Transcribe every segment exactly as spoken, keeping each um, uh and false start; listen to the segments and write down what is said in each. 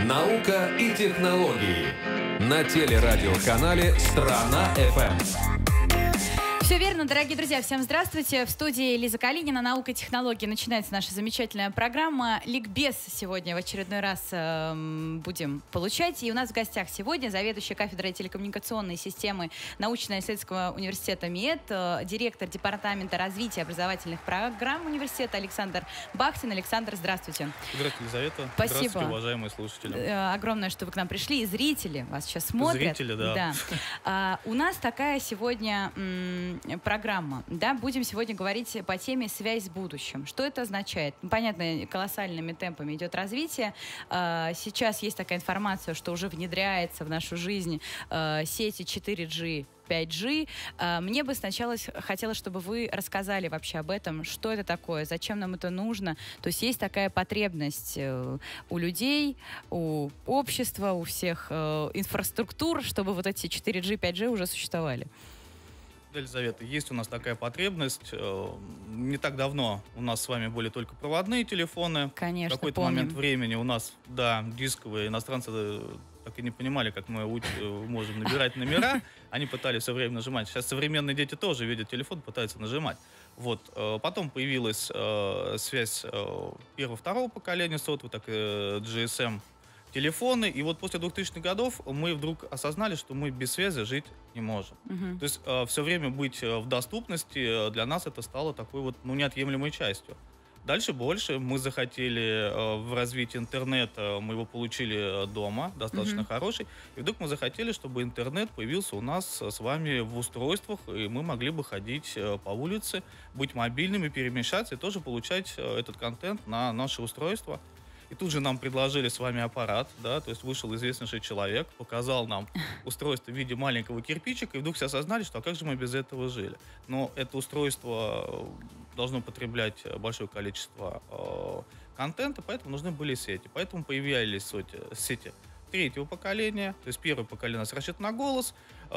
Наука и технологии на телерадиоканале «Страна.ФМ». Все верно, дорогие друзья. Всем здравствуйте. В студии Лиза Калинина. «Наука и технологии». Начинается наша замечательная программа. Ликбез сегодня в очередной раз э, будем получать. И у нас в гостях сегодня заведующая кафедрой телекоммуникационной системы научно-исследовательского университета МИЭТ, э, директор департамента развития образовательных программ университета Александр Бахтин. Александр, здравствуйте. Здравствуйте, Елизавета. Спасибо. Здравствуйте, уважаемые слушатели. Э, огромное, что вы к нам пришли. И зрители вас сейчас смотрят. Зрители, да. да. А, у нас такая сегодня... М- программа. Да, будем сегодня говорить по теме «Связь с будущим». Что это означает? Ну, понятно, колоссальными темпами идет развитие. Сейчас есть такая информация, что уже внедряется в нашу жизнь сети четыре джи, пять джи. Мне бы сначала хотелось, чтобы вы рассказали вообще об этом, что это такое, зачем нам это нужно. То есть есть такая потребность у людей, у общества, у всех инфраструктур, чтобы вот эти четыре джи, пять джи уже существовали. Елизавета, есть у нас такая потребность. Не так давно у нас с вами были только проводные телефоны. Конечно, В какой-то помним. момент времени у нас, да, дисковые. Иностранцы так и не понимали, как мы уч- можем набирать номера. Они пытались все время нажимать. Сейчас современные дети тоже видят телефон, пытаются нажимать. Вот. Потом появилась связь первого-второго поколения сотового, так и джи эс эм телефоны, и вот после двухтысячных годов мы вдруг осознали, что мы без связи жить не можем. Угу. То есть э, все время быть в доступности, для нас это стало такой вот, ну, неотъемлемой частью. Дальше больше мы захотели э, в развитии интернета, мы его получили дома, достаточно Угу. хороший, и вдруг мы захотели, чтобы интернет появился у нас с вами в устройствах, и мы могли бы ходить э, по улице, быть мобильными, перемещаться и тоже получать э, этот контент на наше устройство. И тут же нам предложили с вами аппарат, да, то есть вышел известнейший человек, показал нам устройство в виде маленького кирпичика, и вдруг все осознали, что а как же мы без этого жили. Но это устройство должно потреблять большое количество э, контента, поэтому нужны были сети. Поэтому появились сети, сети третьего поколения, то есть первое поколение у нас рассчитано на голос,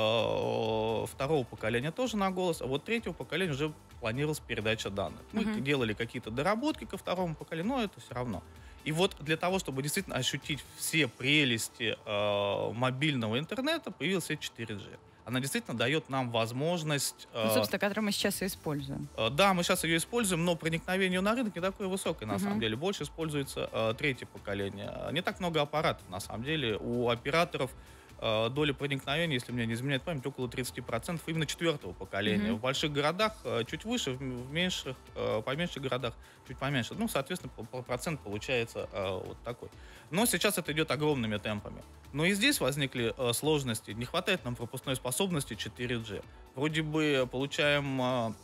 э, второго поколения тоже на голос, а вот третьего поколения уже планировалась передача данных. Мы Uh-huh. делали какие-то доработки ко второму поколению, но это все равно. И вот для того, чтобы действительно ощутить все прелести э, мобильного интернета, появилась сеть четыре джи. Она действительно дает нам возможность... Э, Ну, собственно, которую мы сейчас и используем. э, да, мы сейчас ее используем, но проникновение на рынок не такое высокое, на Мгм. самом деле. Больше используется э, третье поколение. Не так много аппаратов, на самом деле. У операторов э, доля проникновения, если мне не изменяет память, около тридцать процентов именно четвертого поколения. Мгм. В больших городах э, чуть выше, в, в меньших, э, поменьших городах чуть поменьше. Ну, соответственно, по, по процент получается э, вот такой. Но сейчас это идет огромными темпами. Но и здесь возникли э, сложности. Не хватает нам пропускной способности четыре джи. Вроде бы получаем э,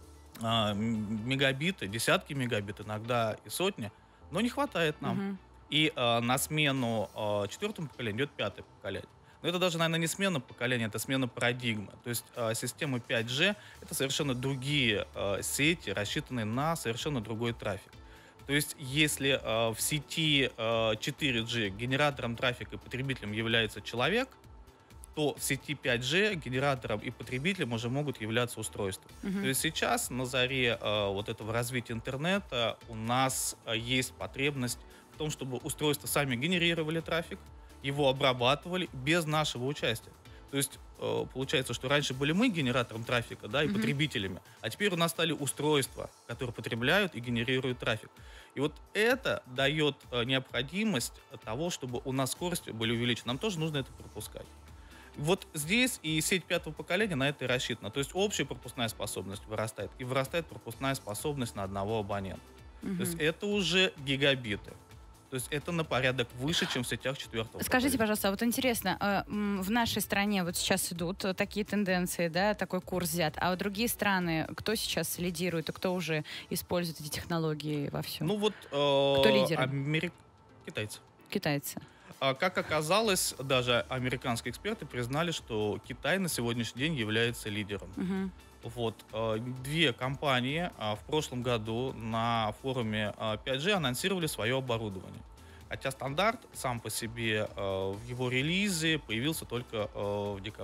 э, мегабиты, десятки мегабит, иногда и сотни, но не хватает нам. Мгм. И э, на смену э, четвертому поколению идет пятое поколение. Но это даже, наверное, не смена поколения, это смена парадигмы. То есть э, система пять джи — это совершенно другие э, сети, рассчитанные на совершенно другой трафик. То есть если э, в сети э, четыре джи генератором трафика и потребителем является человек, то в сети пять джи генератором и потребителем уже могут являться устройства. Мгм. То есть сейчас на заре э, вот этого развития интернета у нас э, есть потребность в том, чтобы устройства сами генерировали трафик, его обрабатывали без нашего участия. То есть э, получается, что раньше были мы генератором трафика, да, и Мгм. потребителями, а теперь у нас стали устройства, которые потребляют и генерируют трафик. И вот это дает э, необходимость того, чтобы у нас скорости были увеличены. Нам тоже нужно это пропускать. Вот здесь и сеть пятого поколения на это и рассчитана. То есть общая пропускная способность вырастает, и вырастает пропускная способность на одного абонента. Мгм. То есть это уже гигабиты. То есть это на порядок выше, чем в сетях четвертого Скажите, поколения. пожалуйста, а вот интересно, э, м, в нашей стране вот сейчас идут э, такие тенденции, да, такой курс взят, а вот другие страны, кто сейчас лидирует и кто уже использует эти технологии во всем? Ну вот Кто э, лидеры? Америк- китайцы. Китайцы. А как оказалось, даже американские эксперты признали, что Китай на сегодняшний день является лидером. Мгм. Вот. э, Две компании э, в прошлом году на форуме э, пять джи анонсировали свое оборудование. Хотя стандарт сам по себе э, в его релизе появился только э, в декабре.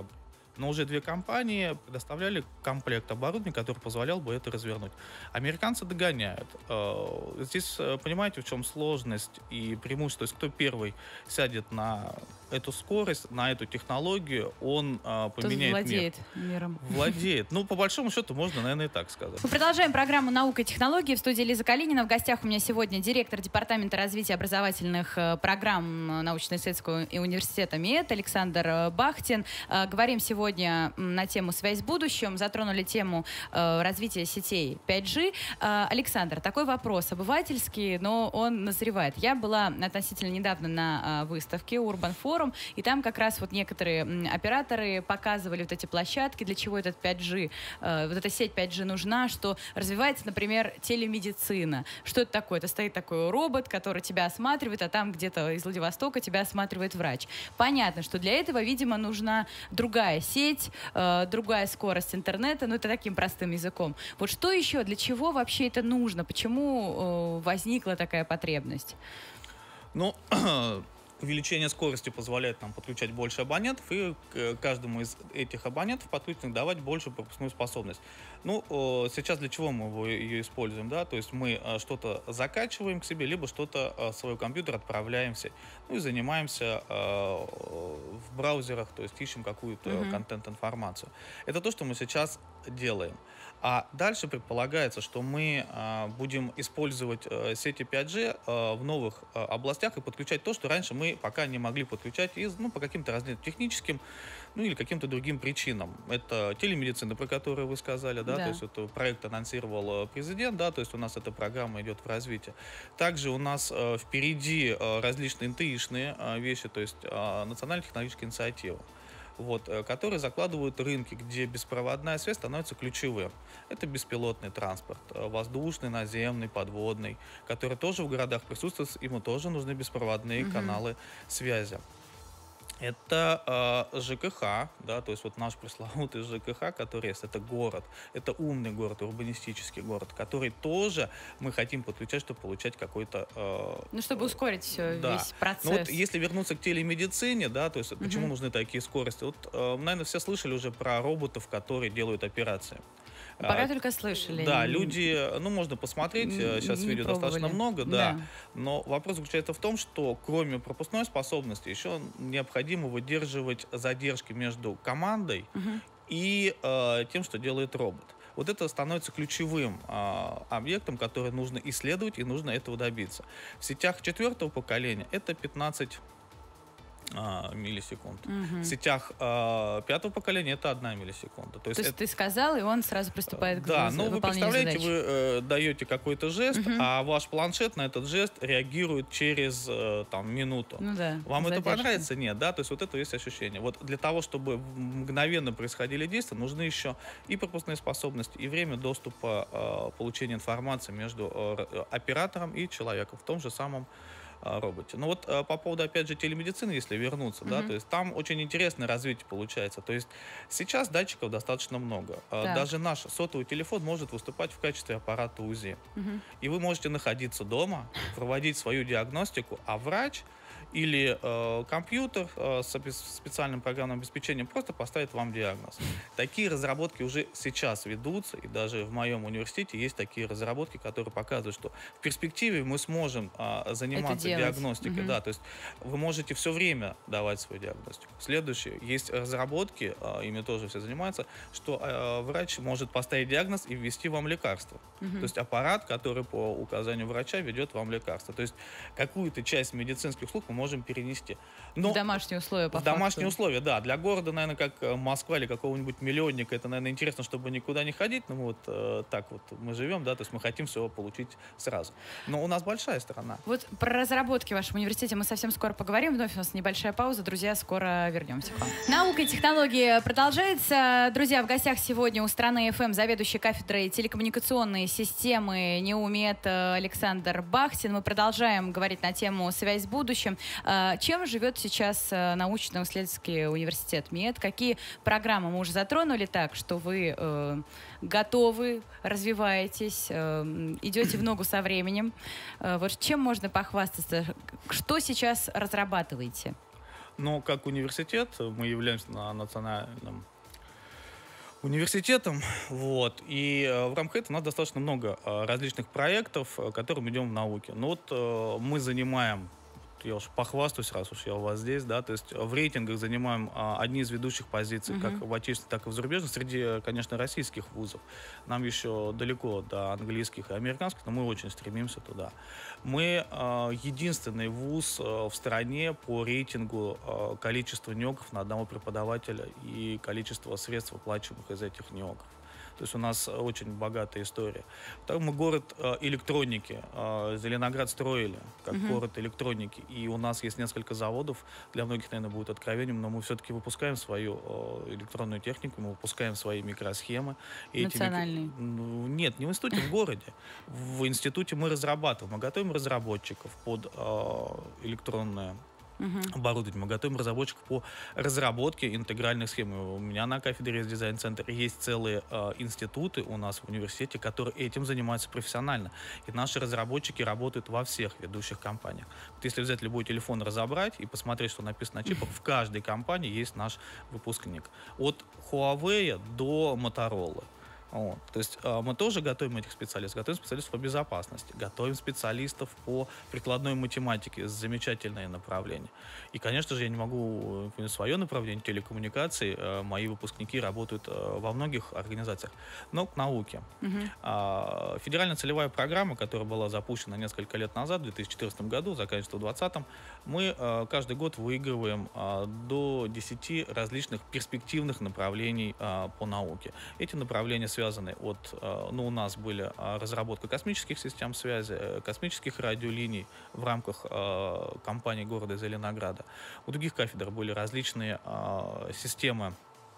Но уже две компании предоставляли комплект оборудования, который позволял бы это развернуть. Американцы догоняют. Здесь понимаете, в чем сложность и преимущество. То есть кто первый сядет на эту скорость, на эту технологию, он а, поменяет Тот владеет мир. миром. Владеет. Ну, по большому счету, можно, наверное, и так сказать. Мы продолжаем программу «Наука и технологии». В студии Лиза Калинина. В гостях у меня сегодня директор Департамента развития образовательных программ научно-исследовательского университета МИЭТ Александр Бахтин. Говорим сегодня на тему «Связь с будущим». Затронули тему развития сетей пять джи. Александр, такой вопрос обывательский, но он назревает. Я была относительно недавно на выставке Urban Forum, и там как раз вот некоторые операторы показывали вот эти площадки, для чего этот пять джи, э, вот эта сеть пять джи нужна, что развивается, например, телемедицина. Что это такое? Это стоит такой робот, который тебя осматривает, а там где-то из Владивостока тебя осматривает врач. Понятно, что для этого, видимо, нужна другая сеть, э, другая скорость интернета, ну это таким простым языком. Вот что еще, для чего вообще это нужно? Почему э, возникла такая потребность? Ну, увеличение скорости позволяет нам подключать больше абонентов и каждому из этих абонентов подключенных давать большую пропускную способность. Ну, сейчас для чего мы его, ее используем, да? То есть мы что-то закачиваем к себе, либо что-то в свой компьютер отправляем в сеть. Ну и занимаемся в браузерах, то есть ищем какую-то mm-hmm. контент-информацию. Это то, что мы сейчас делаем. А дальше предполагается, что мы а, будем использовать а, сети пять джи а, в новых а, областях и подключать то, что раньше мы пока не могли подключать из, ну, по каким-то разным техническим, ну или каким-то другим причинам. Это телемедицина, про которую вы сказали, да, да. То есть это проект анонсировал президент, да, то есть у нас эта программа идет в развитие. Также у нас а, впереди а, различные эн тэ ишные а, вещи, то есть а, национальная технологическая инициатива. Вот, которые закладывают рынки, где беспроводная связь становится ключевым. Это беспилотный транспорт, воздушный, наземный, подводный, который тоже в городах присутствует, ему тоже нужны беспроводные mm-hmm. каналы связи. Это э, ЖКХ, да, то есть вот наш пресловутый ЖКХ, который есть, это город, это умный город, урбанистический город, который тоже мы хотим подключать, чтобы получать какой-то... Э, ну, чтобы ускорить все, да. весь процесс. Ну, вот если вернуться к телемедицине, да, то есть uh-huh. почему нужны такие скорости? Вот, э, наверное, все слышали уже про роботов, которые делают операции. Пока а, только слышали. Да, люди, ну, можно посмотреть, не, сейчас не видео пробовали. Достаточно много, да, да. Но вопрос заключается в том, что кроме пропускной способности еще необходимо выдерживать задержки между командой угу. и э, тем, что делает робот. Вот это становится ключевым э, объектом, который нужно исследовать, и нужно этого добиться. В сетях четвертого поколения это пятнадцать миллисекунд. Угу. В сетях э, пятого поколения это одна миллисекунда. То есть, То есть это... ты сказал, и он сразу приступает к да, выполнению ну, вы представляете, задачи. вы э, даете какой-то жест, угу. а ваш планшет на этот жест реагирует через э, там, минуту. Ну, да, Вам задержка. Это понравится? Нет, да? То есть вот это есть ощущение. Вот для того, чтобы мгновенно происходили действия, нужны еще и пропускные способности, и время доступа э, получения информации между э, оператором и человеком в том же самом роботе. Ну вот по поводу, опять же, телемедицины, если вернуться, mm-hmm. да, то есть там очень интересное развитие получается. То есть сейчас датчиков достаточно много. Так. Даже наш сотовый телефон может выступать в качестве аппарата УЗИ. Mm-hmm. И вы можете находиться дома, проводить свою диагностику, а врач или э, компьютер э, с специальным программным обеспечением просто поставит вам диагноз. Такие разработки уже сейчас ведутся, и даже в моем университете есть такие разработки, которые показывают, что в перспективе мы сможем э, заниматься диагностикой. Угу. Да, то есть вы можете все время давать свою диагностику. Следующее, есть разработки, э, ими тоже все занимаются, что э, врач может поставить диагноз и ввести вам лекарство. Угу. То есть аппарат, который по указанию врача ведет вам лекарство. То есть какую-то часть медицинских услуг мы можем перенести. Но в домашние условия, по В факту. домашние условия, да. Для города, наверное, как Москва или какого-нибудь миллионника, это, наверное, интересно, чтобы никуда не ходить. Ну, вот э, так вот мы живем, да, то есть мы хотим все получить сразу. Но у нас большая страна. Вот про разработки в вашем университете мы совсем скоро поговорим. Вновь у нас небольшая пауза. Друзья, скоро вернемся к вам. Наука и технологии продолжается. Друзья, в гостях сегодня у Страны эф эм заведующий кафедрой телекоммуникационные системы НИУ МИЭТ Александр Бахтин. Мы продолжаем говорить на тему «Связь с будущим». Чем живет сейчас научно-исследовательский университет МИЭТ? Какие программы мы уже затронули так, что вы э, готовы, развиваетесь, э, идете в ногу со временем? Э, вот чем можно похвастаться? Что сейчас разрабатываете? Ну, как университет, мы являемся на национальном университетом. Вот. И э, в рамках этого у нас достаточно много э, различных проектов, э, которым идем в науке. Но вот э, мы занимаем, я уж похвастаюсь, раз уж я у вас здесь, да, то есть в рейтингах занимаем а, одни из ведущих позиций, uh-huh. как в отечественных, так и в зарубежных, среди, конечно, российских вузов. Нам еще далеко до английских и американских, но мы очень стремимся туда. Мы а, единственный вуз а, в стране по рейтингу а, количества НИОКов на одного преподавателя и количество средств, выплачиваемых из этих НИОКов. То есть у нас очень богатая история. Потом мы город э, электроники. Э, Зеленоград строили как uh-huh. город электроники. И у нас есть несколько заводов. Для многих, наверное, будет откровением, но мы все-таки выпускаем свою э, электронную технику, мы выпускаем свои микросхемы. И национальные? Эти мик... ну, нет, не в институте, в городе. В институте мы разрабатываем. Мы готовим разработчиков под э, электронное Uh-huh. оборудование. Мы готовим разработчиков по разработке интегральных схем. У меня на кафедре есть дизайн-центр. Есть целые э, институты у нас в университете, которые этим занимаются профессионально. И наши разработчики работают во всех ведущих компаниях. Вот если взять любой телефон, разобрать и посмотреть, что написано на чипах, в каждой компании есть наш выпускник. От Huawei до Motorola. Вот. То есть э, мы тоже готовим этих специалистов, готовим специалистов по безопасности, готовим специалистов по прикладной математике, замечательное направление. И, конечно же, я не могу э, свое направление телекоммуникации, э, мои выпускники работают э, во многих организациях, но к науке. Uh-huh. А, федеральная целевая программа, которая была запущена несколько лет назад, в две тысячи четырнадцатом году, заканчивается в две тысячи двадцатом, мы э, каждый год выигрываем э, до десяти различных перспективных направлений э, по науке. Эти направления связаны связаны от, ну, у нас были разработка космических систем связи, космических радиолиний в рамках компании города Зеленограда. У других кафедр были различные системы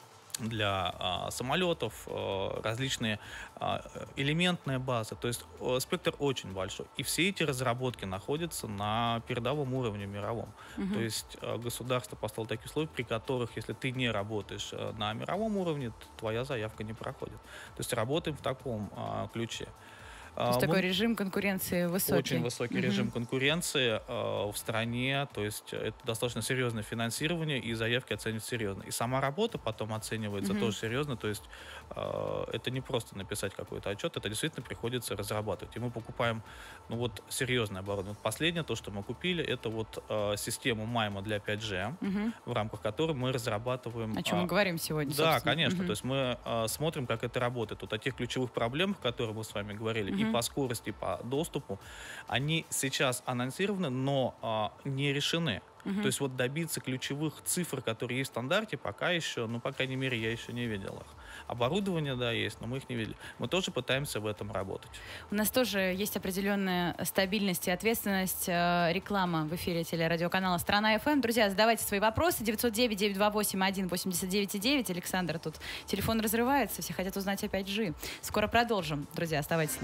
для а, самолетов, а, различные а, элементные базы. То есть а, спектр очень большой. И все эти разработки находятся на передовом уровне мировом. Uh-huh. То есть а, государство поставило такие условия, при которых, если ты не работаешь а, на мировом уровне, твоя заявка не проходит. То есть работаем в таком а, ключе. То есть Мы... такой режим конкуренции высокий. Очень высокий uh-huh. режим конкуренции э, в стране, то есть это достаточно серьезное финансирование, и заявки оцениваются серьезно. И сама работа потом оценивается uh-huh. тоже серьезно, то есть э, это не просто написать какой-то отчет, это действительно приходится разрабатывать. И мы покупаем, ну вот, серьезное оборудование. Последнее, то, что мы купили, это вот э, систему майма для пять джи, uh-huh. в рамках которой мы разрабатываем... О чем э, мы говорим сегодня, Да, собственно. конечно, uh-huh. то есть мы э, смотрим, как это работает. Вот о тех ключевых проблемах, которые мы с вами говорили, uh-huh. и по скорости, и по доступу, они сейчас анонсированы, но а, не решены. Uh-huh. То есть вот добиться ключевых цифр, которые есть в стандарте, пока еще, ну, по крайней мере, я еще не видел их. Оборудование, да, есть, но мы их не видели. Мы тоже пытаемся в этом работать. У нас тоже есть определенная стабильность и ответственность. Реклама в эфире телерадиоканала «Страна эф эм». Друзья, задавайте свои вопросы. девятьсот девять девятьсот двадцать восемь один восемьдесят девять девять. Александр, тут телефон разрывается, все хотят узнать о пять джи. Скоро продолжим. Друзья, оставайтесь с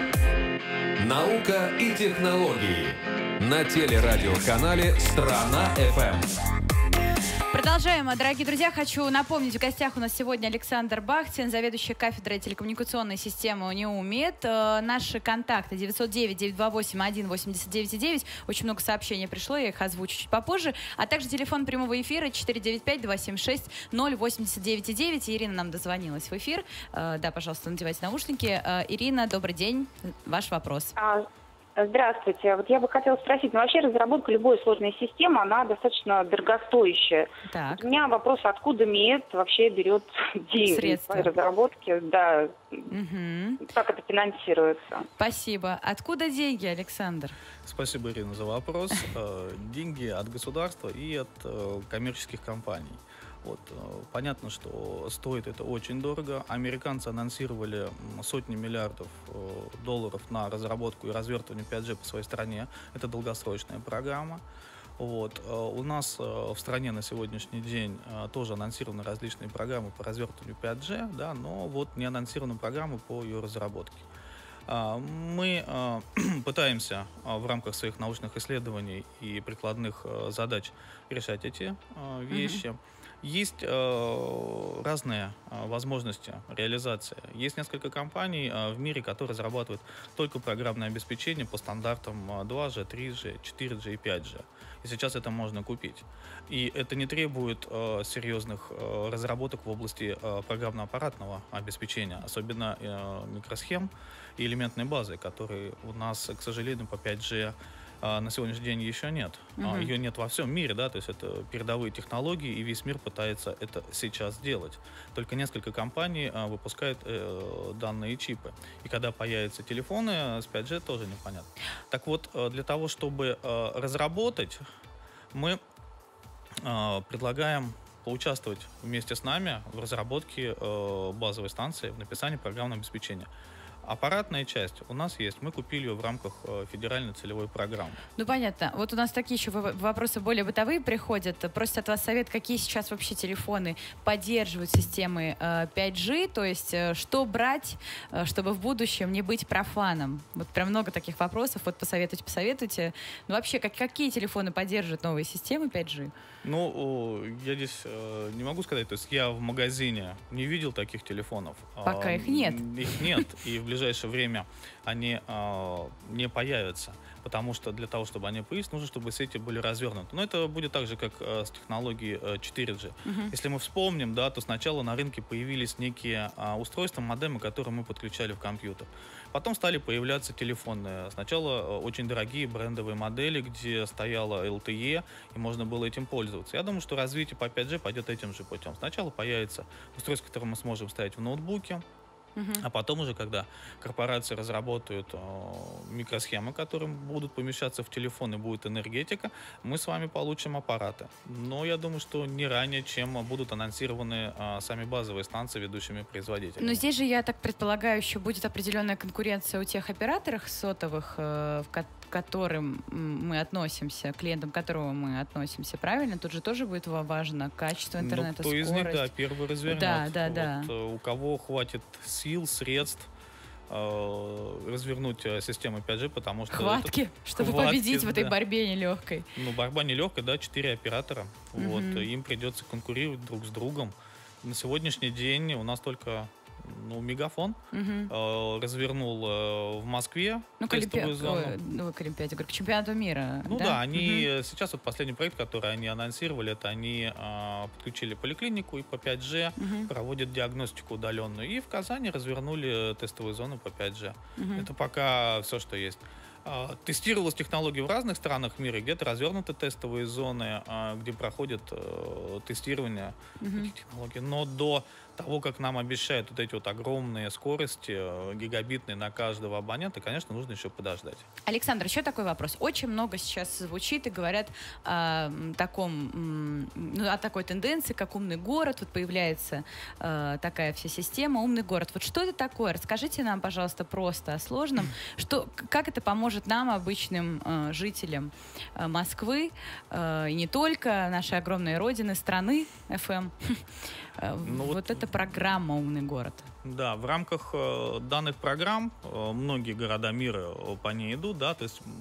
нами. Наука и технологии на телерадиоканале «Страна эф эм». Продолжаем, дорогие друзья. Хочу напомнить, в гостях у нас сегодня Александр Бахтин, заведующий кафедрой телекоммуникационной системы УниУМЕД. Э, наши контакты девятьсот девять девятьсот двадцать восемь один восемьдесят девять девять. Очень много сообщений пришло, я их озвучу чуть попозже. А также телефон прямого эфира четыре девять пять два семь шесть ноль восемьдесят девять девять. Ирина нам дозвонилась в эфир. Э, да, пожалуйста, надевайте наушники. Э, Ирина, добрый день. Ваш вопрос. Здравствуйте. Вот я бы хотела спросить, ну вообще разработка любой сложной системы, она достаточно дорогостоящая. Так. У меня вопрос, откуда МИЭД вообще берет деньги Средства. по разработке, да, Угу. как это финансируется? Спасибо. Откуда деньги, Александр? Спасибо, Ирина, за вопрос. Деньги от государства и от коммерческих компаний. Вот. Понятно, что стоит это очень дорого. Американцы анонсировали сотни миллиардов долларов на разработку и развертывание пять джи по своей стране. Это долгосрочная программа. Вот. У нас в стране на сегодняшний день тоже анонсированы различные программы по развертыванию пять джи, да, но вот не анонсированы программы по ее разработке. Мы пытаемся в рамках своих научных исследований и прикладных задач решать эти вещи. Mm-hmm. Есть э, разные э, возможности реализации. Есть несколько компаний э, в мире, которые разрабатывают только программное обеспечение по стандартам два джи, три джи, четыре джи и пять джи. И сейчас это можно купить. И это не требует э, серьезных э, разработок в области э, программно-аппаратного обеспечения, особенно э, микросхем и элементной базы, которые у нас, к сожалению, по пять джи на сегодняшний день еще нет. Uh-huh. Ее нет во всем мире, да, то есть это передовые технологии, и весь мир пытается это сейчас сделать. Только несколько компаний а, выпускают э, данные чипы. И когда появятся телефоны с пять джи, тоже непонятно. Так вот, для того, чтобы э, разработать, мы э, предлагаем поучаствовать вместе с нами в разработке э, базовой станции, в написании программного обеспечения. Аппаратная часть у нас есть. Мы купили ее в рамках э, федеральной целевой программы. Ну, понятно. Вот у нас такие еще вопросы более бытовые приходят. Просят от вас совет, какие сейчас вообще телефоны поддерживают системы э, пять джи, то есть э, что брать, э, чтобы в будущем не быть профаном. Вот прям много таких вопросов. Вот посоветуйте, посоветуйте. Ну, вообще, как, какие телефоны поддерживают новые системы пять джи? Ну, я здесь э, не могу сказать. То есть я в магазине не видел таких телефонов. Пока а, их нет. Их нет. И в ближайшее время они э, не появятся, потому что для того, чтобы они появились, нужно, чтобы сети были развернуты. Но это будет так же, как э, с технологией э, четыре джи. Uh-huh. Если мы вспомним, да, то сначала на рынке появились некие э, устройства, модемы, которые мы подключали в компьютер. Потом стали появляться телефоны. Сначала э, очень дорогие брендовые модели, где стояло эл ти и, и можно было этим пользоваться. Я думаю, что развитие по пять джи пойдет этим же путем. Сначала появится устройство, которое мы сможем ставить в ноутбуке, Uh-huh. а потом уже, когда корпорации разработают э, микросхемы, которые будут помещаться в телефон и будет энергетика, мы с вами получим аппараты. Но я думаю, что не ранее, чем будут анонсированы э, сами базовые станции ведущими производителями. Но здесь же, я так предполагаю, еще будет определенная конкуренция у тех операторов сотовых, э, в которых к которым мы относимся, клиентам которого мы относимся, правильно? Тут же тоже будет важно качество интернета, ну, кто скорость. Из них, да, первый развернет. Да, да, вот, да. У кого хватит сил, средств э, развернуть систему пять джи, потому что... Хватки, это, чтобы хватки, победить да. в этой борьбе нелегкой. Ну, борьба нелегкая, да, четыре оператора. Mm-hmm. Вот, им придется конкурировать друг с другом. На сегодняшний день у нас только... Ну, Мегафон uh-huh. э, развернул э, в Москве ну, тестовую Олимпи... зону. Ой, ну, к Олимпиаде, к чемпионату мира. Ну да, да, они uh-huh. сейчас вот последний проект, который они анонсировали, это они э, подключили поликлинику и по пять джи, uh-huh. проводят диагностику удаленную. И в Казани развернули тестовую зону по пять джи. Uh-huh. Это пока все, что есть. Тестировалась технология в разных странах мира, где-то развернуты тестовые зоны, где проходят э, тестирование uh-huh. этих технологий. Но до того, как нам обещают вот эти вот огромные скорости, э, гигабитные на каждого абонента, конечно, нужно еще подождать. Александр, еще такой вопрос. Очень много сейчас звучит и говорят о таком, ну, о такой тенденции, как умный город. Вот появляется э, такая вся система «Умный город». Вот что это такое? Расскажите нам, пожалуйста, просто о сложном. Что, как это поможет нам, обычным э, жителям э, Москвы, э, и не только нашей огромной родины, страны эф эм. Ну, вот, вот эта программа «Умный город». Да, в рамках э, данных программ э, многие города мира по ней идут, да, то есть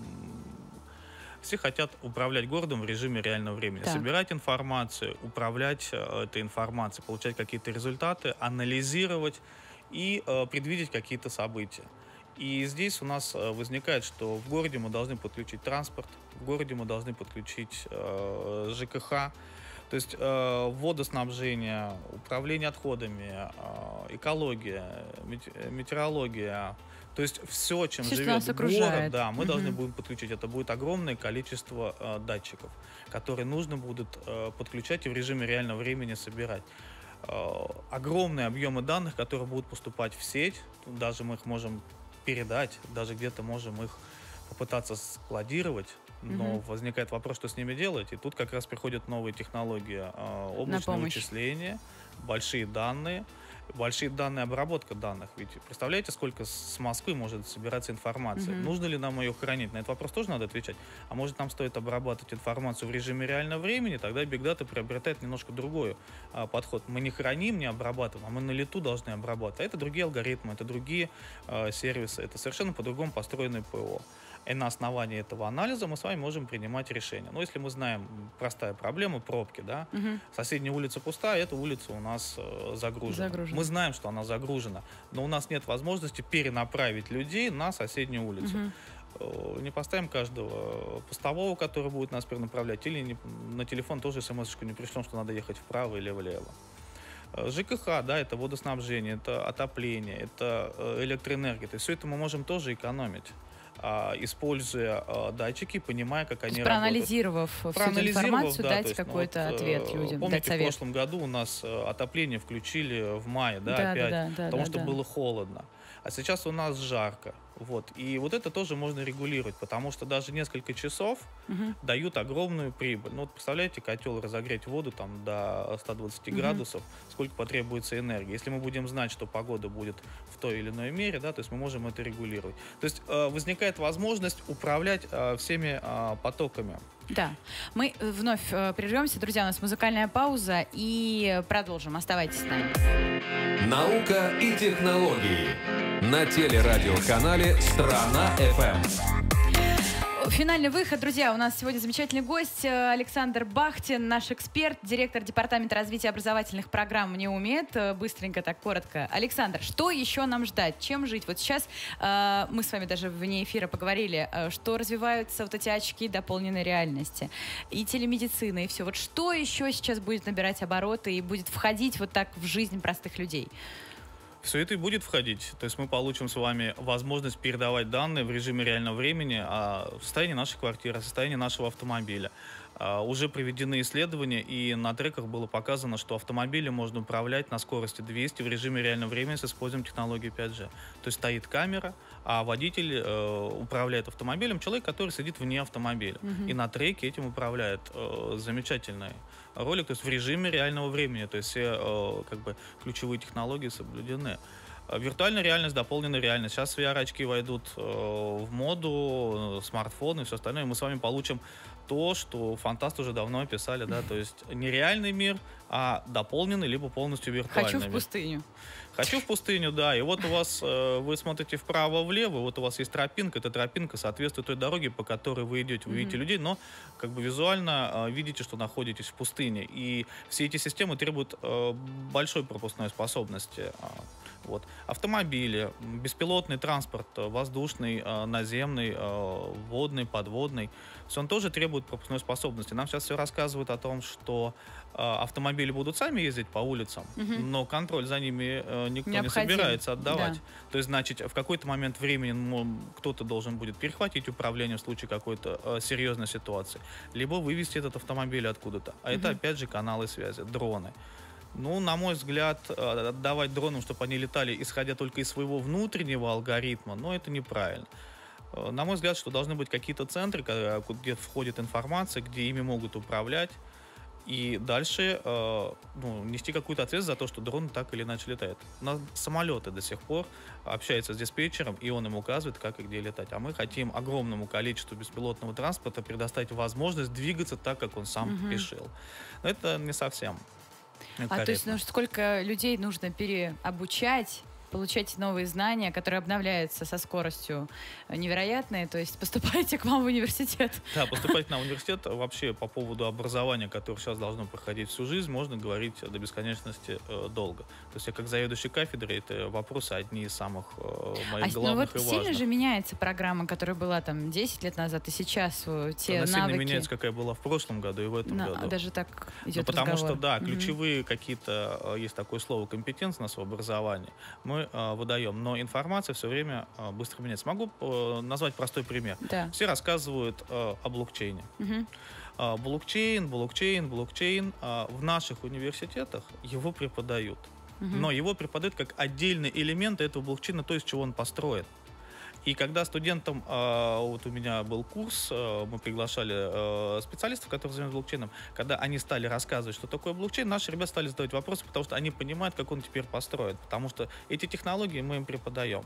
все хотят управлять городом в режиме реального времени, так. собирать информацию, управлять э, этой информацией, получать какие-то результаты, анализировать и э, предвидеть какие-то события. И здесь у нас возникает, что в городе мы должны подключить транспорт, в городе мы должны подключить э, жэ ка ха, то есть э, водоснабжение, управление отходами, э, экология, метеорология. То есть все, чем все, живет город, да, мы угу. должны будем подключить. Это будет огромное количество э, датчиков, которые нужно будут э, подключать и в режиме реального времени собирать. Э, огромные объемы данных, которые будут поступать в сеть, даже мы их можем передать, даже где-то можем их попытаться складировать, но mm-hmm. возникает вопрос, что с ними делать. И тут как раз приходят новые технологии э, облачного вычисления, большие данные. большие данные, обработка данных. Ведь представляете, сколько с Москвы может собираться информация? Mm-hmm. Нужно ли нам ее хранить? На этот вопрос тоже надо отвечать. А может, нам стоит обрабатывать информацию в режиме реального времени? Тогда Big Data приобретает немножко другой а, подход. Мы не храним, не обрабатываем, а мы на лету должны обрабатывать. А это другие алгоритмы, это другие а, сервисы, это совершенно по-другому построенное ПО. И на основании этого анализа мы с вами можем принимать решения. Но если мы знаем, простая проблема, пробки, да, угу. соседняя улица пустая, эта улица у нас э, загружена. загружена. Мы знаем, что она загружена, но у нас нет возможности перенаправить людей на соседнюю улицу. Угу. Не поставим каждого постового, который будет нас перенаправлять, или не, на телефон тоже смс-очку не пришлем, что надо ехать вправо или влево. ЖКХ, да, это водоснабжение, это отопление, это электроэнергия. То есть все это мы можем тоже экономить, используя датчики, понимая, как они проанализировав работают. Проанализировав всю информацию, да, дать какой-то ну, вот, ответ людям, помните, дать совет. В прошлом году у нас отопление включили в мае, да, да опять, да, да, потому да, что да. было холодно. А сейчас у нас жарко. Вот. И вот это тоже можно регулировать, потому что даже несколько часов угу. дают огромную прибыль. Ну, вот представляете, котел разогреть воду там, до ста двадцати угу. градусов, сколько потребуется энергии. Если мы будем знать, что погода будет в той или иной мере, да, то есть мы можем это регулировать. То есть э, возникает возможность управлять э, всеми э, потоками. Да. Мы вновь э, прервемся. Друзья, у нас музыкальная пауза и продолжим. Оставайтесь с нами. Наука и технологии на телерадиоканале «Страна.ФМ». Финальный выход, друзья. У нас сегодня замечательный гость Александр Бахтин, наш эксперт, директор департамента развития образовательных программ «Неумед». Быстренько, так коротко. Александр, что еще нам ждать? Чем жить? Вот сейчас э, мы с вами даже вне эфира поговорили, э, что развиваются вот эти очки дополненной реальности и телемедицина, и все. Вот что еще сейчас будет набирать обороты и будет входить вот так в жизнь простых людей? Все это и будет входить. То есть мы получим с вами возможность передавать данные в режиме реального времени о состоянии нашей квартиры, о состоянии нашего автомобиля. Uh, уже проведены исследования, и на треках было показано, что автомобили можно управлять на скорости двести в режиме реального времени с использованием технологии пять джи. То есть стоит камера, а водитель uh, управляет автомобилем, человек, который сидит вне автомобиля. Mm-hmm. И на треке этим управляет. Uh, замечательный ролик, то есть в режиме реального времени. То есть все uh, как бы ключевые технологии соблюдены. Виртуальная реальность, дополненная реальность. Сейчас ви ар-очки войдут э, в моду, смартфоны и все остальное. Мы с вами получим то, что фантасты уже давно описали, да, то есть не реальный мир, а дополненный, либо полностью виртуальный Хочу мир. в пустыню. Хочу в пустыню, да. И вот у вас, э, вы смотрите вправо-влево, вот у вас есть тропинка, эта тропинка соответствует той дороге, по которой вы идете. Вы mm-hmm. видите людей, но как бы визуально э, видите, что находитесь в пустыне. И все эти системы требуют э, большой пропускной способности. Вот. Автомобили, беспилотный транспорт, воздушный, э, наземный, э, водный, подводный, все он тоже требует пропускной способности. Нам сейчас все рассказывают о том, что э, автомобили будут сами ездить по улицам, угу. но контроль за ними э, никто Необходим. не собирается отдавать. Да. То есть, значит, в какой-то момент времени ну, кто-то должен будет перехватить управление в случае какой-то э, серьезной ситуации, либо вывести этот автомобиль откуда-то. А угу. это, опять же, каналы связи, дроны. Ну, на мой взгляд, отдавать дронам, чтобы они летали, исходя только из своего внутреннего алгоритма, но это неправильно. На мой взгляд, что должны быть какие-то центры, где входит информация, где ими могут управлять, и дальше э, ну, нести какую-то ответственность за то, что дрон так или иначе летает. На самолеты до сих пор общаются с диспетчером, и он им указывает, как и где летать. А мы хотим огромному количеству беспилотного транспорта предоставить возможность двигаться так, как он сам угу. решил. Но это не совсем. А то есть ну, сколько людей нужно переобучать, получать новые знания, которые обновляются со скоростью невероятной, то есть поступайте к вам в университет. Да, поступайте к нам в университет. Вообще по поводу образования, которое сейчас должно проходить всю жизнь, можно говорить до бесконечности э, долго. То есть я как заведующий кафедрой, это вопросы одни из самых э, моих а, главных ну, вот и важных. Сильно же меняется программа, которая была там десять лет назад, и сейчас э, те Она навыки... сильно меняется, какая была в прошлом году и в этом На, году. Даже так идет ну, потому разговор. что, да, угу. ключевые какие-то, есть такое слово, компетентность в образовании, мы э, выдаем. Но информация все время э, быстро меняется. Могу э, назвать простой пример. Да. Все рассказывают э, о блокчейне. Угу. Э, блокчейн, блокчейн, блокчейн. Э, в наших университетах его преподают. Угу. Но его преподают как отдельный элемент этого блокчейна, то, из чего он построен. И когда студентам, э, вот у меня был курс, э, мы приглашали э, специалистов, которые занимаются блокчейном, когда они стали рассказывать, что такое блокчейн, наши ребята стали задавать вопросы, потому что они понимают, как он теперь построен, потому что эти технологии мы им преподаем.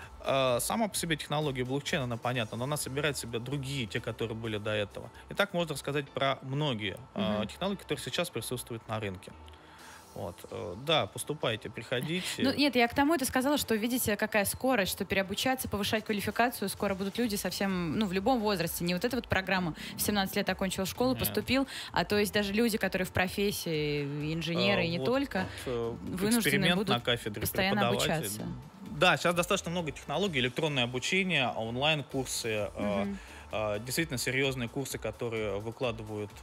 Э, сама по себе технология блокчейна, она понятна, но она собирает в себя другие, те, которые были до этого. И так можно рассказать про многие э, uh-huh. технологии, которые сейчас присутствуют на рынке. Вот. Да, поступайте, приходите. Ну, нет, я к тому это сказала, что видите, какая скорость, что переобучаться, повышать квалификацию, скоро будут люди совсем, ну, в любом возрасте. Не вот эта вот программа в семнадцать лет окончил школу, нет. поступил, а то есть даже люди, которые в профессии, инженеры а, и не вот, только, вот, вынуждены будут на кафедре постоянно обучаться. Да, сейчас достаточно много технологий, электронное обучение, онлайн-курсы, угу. Действительно серьезные курсы, которые выкладывают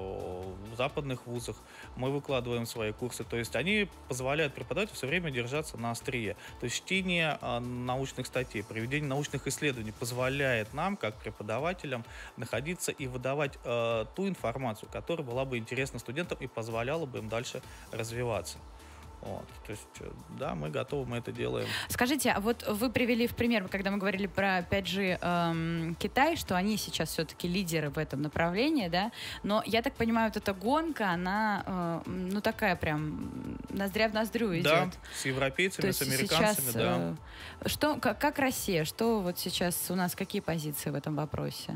в западных вузах, мы выкладываем свои курсы. То есть они позволяют преподавателю все время держаться на острие. То есть чтение научных статей, проведение научных исследований позволяет нам, как преподавателям, находиться и выдавать ту информацию, которая была бы интересна студентам и позволяла бы им дальше развиваться. Вот, то есть, да, мы готовы, мы это делаем. Скажите, а вот вы привели в пример, когда мы говорили про пять джи эм, Китай, что они сейчас все-таки лидеры в этом направлении, да, но я так понимаю, вот эта гонка, она, э, ну, такая прям ноздря в ноздрю идет. Да, с европейцами, то с американцами, сейчас, да. Э, что, как, как Россия, что вот сейчас у нас, какие позиции в этом вопросе?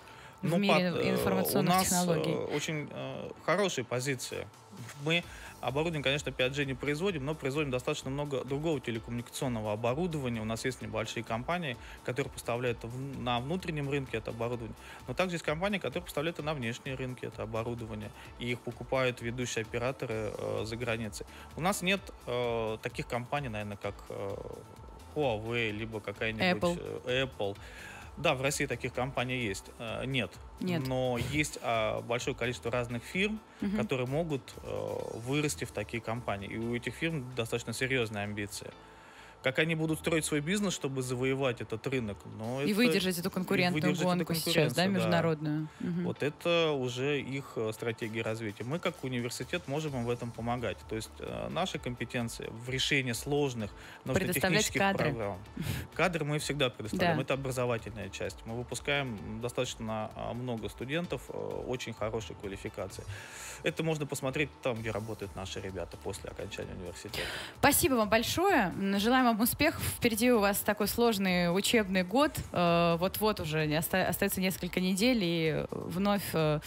В ну, мире под, информационных у нас технологий. Очень э, хорошие позиции. Мы оборудование, конечно, пять джи не производим, но производим достаточно много другого телекоммуникационного оборудования. У нас есть небольшие компании, которые поставляют в, на внутреннем рынке это оборудование. Но также есть компании, которые поставляют и на внешние рынки это оборудование. И их покупают ведущие операторы э, за границей. У нас нет э, таких компаний, наверное, как э, Huawei, либо какая-нибудь Apple. Э, Apple. Да, в России таких компаний есть. Э, нет. Нет. Но есть а, большое количество разных фирм, угу. которые могут а, вырасти в такие компании. И у этих фирм достаточно серьезные амбиции. Как они будут строить свой бизнес, чтобы завоевать этот рынок? Но и это, выдержать эту конкурентную выдержать гонку эту сейчас, да, международную. Да. Угу. Вот это уже их стратегия развития. Мы, как университет, можем им в этом помогать. То есть э, наши компетенции в решении сложных научно-технических кадры. программ. Кадры мы всегда предоставляем. Да. Это образовательная часть. Мы выпускаем достаточно много студентов э, очень хорошей квалификации. Это можно посмотреть там, где работают наши ребята после окончания университета. Спасибо вам большое. Желаем вам успехов. Впереди у вас такой сложный учебный год. Вот-вот уже остается несколько недель, и вновь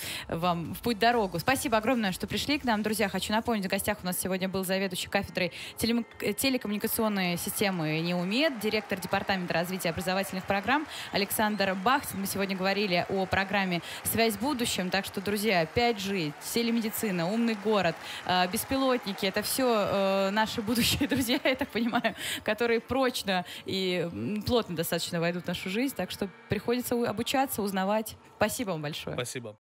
вам в путь-дорогу. Спасибо огромное, что пришли к нам. Друзья, хочу напомнить, в гостях у нас сегодня был заведующий кафедрой телекоммуникационной системы НИУМЕД, директор департамента развития образовательных программ Александр Бахтин. Мы сегодня говорили о программе «Связь с будущим». Так что, друзья, пять джи, телемедицина, умный город, беспилотники — это все наши будущие друзья, я так понимаю, которые прочно и плотно достаточно войдут в нашу жизнь. Так что приходится обучаться, узнавать. Спасибо вам большое. Спасибо.